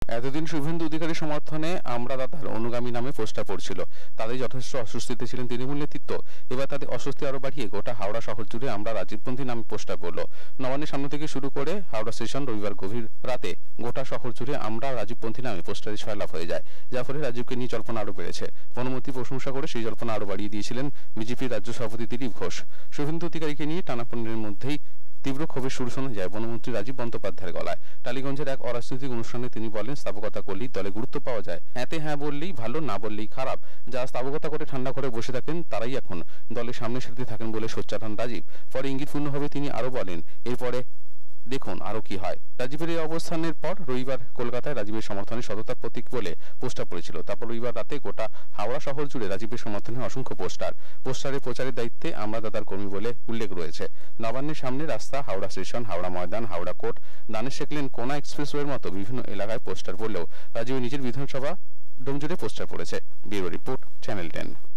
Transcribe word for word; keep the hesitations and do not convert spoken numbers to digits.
এতদিন শুভেন্দু অধিকারীর সমর্থনে আমরা দাদার অনুগামী নামে পোস্টার পড়ছিল। তাদের যথেষ্ট অস্বস্তিতে ছিলেন তৃণমূল নেতৃত্ব। এবার তাদের অস্বস্তি আরো বাড়িয়ে গোটা হাওড়া শহর জুড়ে আমরা রাজীবপন্থী নামে পোস্টার পড়ল। নবান্নের সামনে থেকে শুরু করে হাওড়া স্টেশন রবিবার গভীর রাতে গোটা শহর জুড়ে আমরা রাজীবপন্থী নামে পোস্টারে ছয়লাভ হয়ে যায়, যার ফলে রাজীবকে নিয়ে জল্পনা আরো বেড়েছে। বনমন্ত্রী প্রশংসা করে সেই জল্পনা আরো বাড়িয়ে দিয়েছিলেন বিজেপির রাজ্য সভাপতি দিলীপ ঘোষ। শুভেন্দু অধিকারীকে নিয়ে টানাপোড়েনের মধ্যেই তীব্র ক্ষোভের সুর শোনা যায় বনমন্ত্রী রাজীব বন্দ্যোপাধ্যায়ের গলায়। টালিগঞ্জের এক অরাজনৈতিক অনুষ্ঠানে তিনি বলেন, স্থাপকতা করলেই দলে গুরুত্ব পাওয়া যায়, এতে হ্যাঁ বললেই ভালো, না বললেই খারাপ। যারা স্থাপকতা করে ঠান্ডা করে বসে থাকেন তারাই এখন দলের সামনে সারিতে থাকেন বলে সোচ্চার হন রাজীব। পরে ইঙ্গিতপূর্ণভাবে তিনি আরো বলেন, এরপরে দেখুন আরো কি হয়। রাজীবের এই অবস্থানের পর রবিবার কলকাতায় রাজীবের সমর্থনে সততার প্রতীক বলে পোস্টার পড়েছিল। তারপর রবিবার রাতে গোটা হাওড়া শহর জুড়ে রাজীবের সমর্থনে অসংখ্য পোস্টার। পোস্টারের প্রচারের দায়িত্বে আমরা দাদার কর্মী বলে উল্লেখ রয়েছে। নবান্নের সামনে রাস্তা, হাওড়া স্টেশন, হাওড়া ময়দান, হাওড়া কোর্ট, দানের শেখলেন, কোনা এক্সপ্রেসওয়ের মতো বিভিন্ন এলাকায় পোস্টার পড়লেও রাজীবের নিজের বিধানসভা ডোম জুড়ে পোস্টার পড়েছে। Bureau report, channel ten.